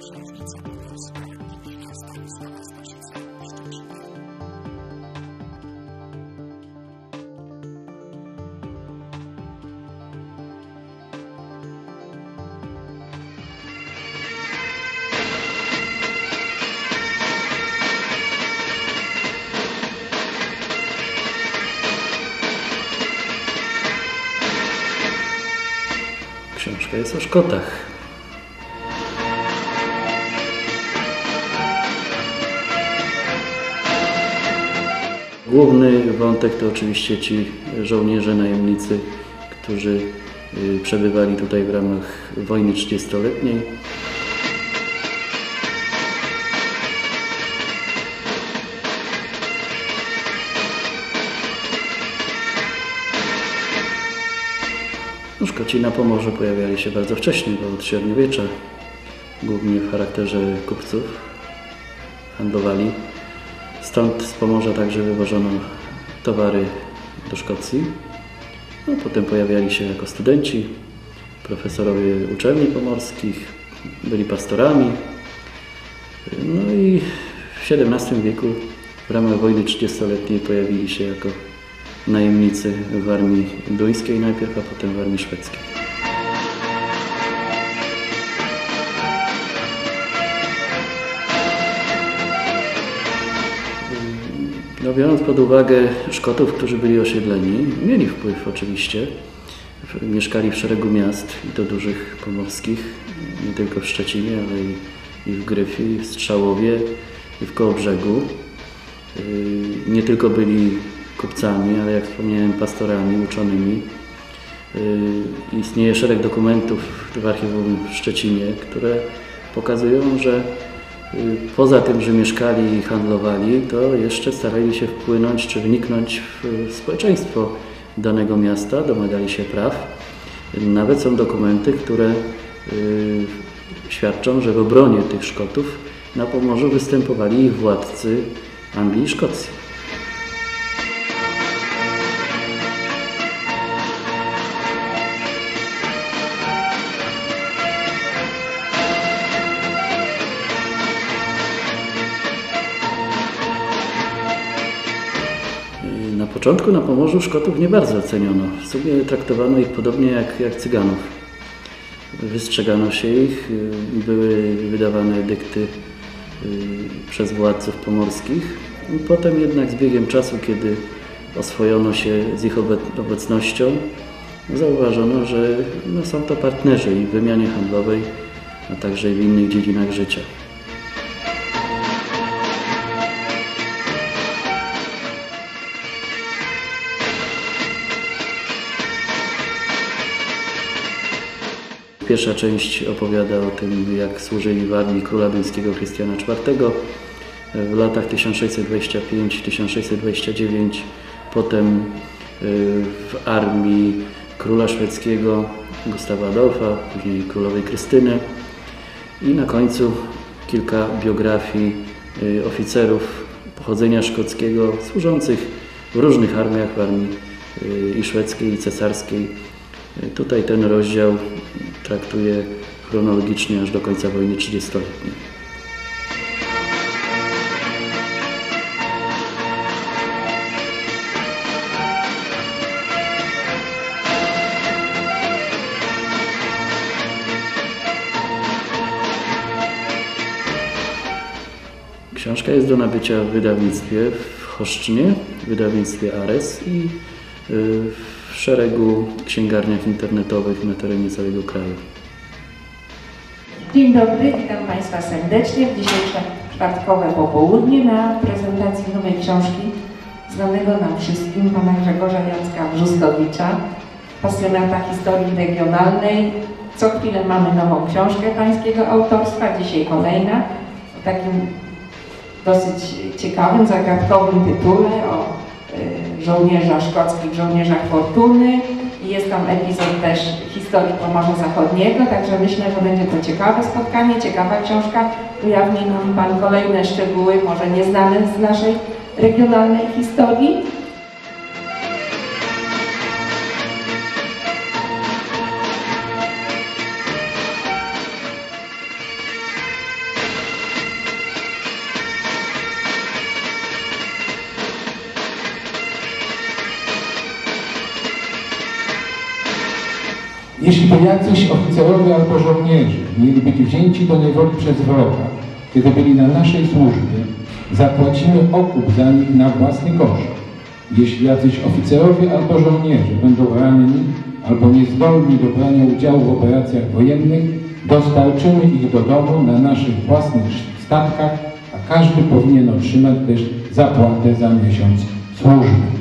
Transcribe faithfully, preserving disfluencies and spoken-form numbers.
Książka jest o Szkotach. Główny wątek to oczywiście ci żołnierze, najemnicy, którzy przebywali tutaj w ramach wojny trzydziestoletniej. No, Szkoci na Pomorzu pojawiali się bardzo wcześnie, bo od średniowiecza, głównie w charakterze kupców, handlowali. Stąd z Pomorza także wywożono towary do Szkocji. No, potem pojawiali się jako studenci, profesorowie uczelni pomorskich, byli pastorami. No i w siedemnastym wieku w ramach wojny trzydziestoletniej pojawili się jako najemnicy w armii duńskiej najpierw, a potem w armii szwedzkiej. No, biorąc pod uwagę Szkotów, którzy byli osiedleni, mieli wpływ oczywiście. Mieszkali w szeregu miast, i to dużych pomorskich, nie tylko w Szczecinie, ale i, i w Gryfii, i w Strzałowie, i w Kołobrzegu. Nie tylko byli kupcami, ale jak wspomniałem, pastorami, uczonymi. Istnieje szereg dokumentów w archiwum w Szczecinie, które pokazują, że poza tym, że mieszkali i handlowali, to jeszcze starali się wpłynąć czy wniknąć w społeczeństwo danego miasta, domagali się praw. Nawet są dokumenty, które świadczą, że w obronie tych Szkotów na Pomorzu występowali ich władcy Anglii i Szkocji. Na początku na Pomorzu Szkotów nie bardzo ceniono. W sumie traktowano ich podobnie jak, jak Cyganów. Wystrzegano się ich, były wydawane edykty przez władców pomorskich. I potem jednak z biegiem czasu, kiedy oswojono się z ich obecnością, zauważono, że no, są to partnerzy i w wymianie handlowej, a także i w innych dziedzinach życia. Pierwsza część opowiada o tym, jak służyli w armii króla duńskiego Krystiana czwartego w latach tysiąc sześćset dwadzieścia pięć do tysiąc sześćset dwadzieścia dziewięć, potem w armii króla szwedzkiego Gustawa Adolfa, później królowej Krystyny i na końcu kilka biografii oficerów pochodzenia szkockiego służących w różnych armiach, w armii i szwedzkiej, i cesarskiej. Tutaj ten rozdział traktuje chronologicznie aż do końca wojny trzydziestoletniej. Książka jest do nabycia w wydawnictwie w Choszczynie, w wydawnictwie Ares i w szeregu księgarniach internetowych na terenie całego kraju. Dzień dobry, witam Państwa serdecznie w dzisiejsze czwartkowe popołudnie na prezentacji nowej książki znanego nam wszystkim pana Grzegorza Jacka Brzustowicza, pasjonata historii regionalnej. Co chwilę mamy nową książkę pańskiego autorstwa, dzisiaj kolejna o takim dosyć ciekawym, zagadkowym tytule o żołnierzach szkockich, żołnierzach fortuny i jest tam epizod też historii Pomorza Zachodniego, także myślę, że będzie to ciekawe spotkanie, ciekawa książka. Ujawni nam Pan kolejne szczegóły, może nieznane z naszej regionalnej historii. Jeśli to jacyś oficerowie albo żołnierze mieli być wzięci do niewoli przez wroga, kiedy byli na naszej służbie, zapłacimy okup za nich na własny koszt. Jeśli jacyś oficerowie albo żołnierze będą ranni albo niezdolni do brania udziału w operacjach wojennych, dostarczymy ich do domu na naszych własnych statkach, a każdy powinien otrzymać też zapłatę za miesiąc służby.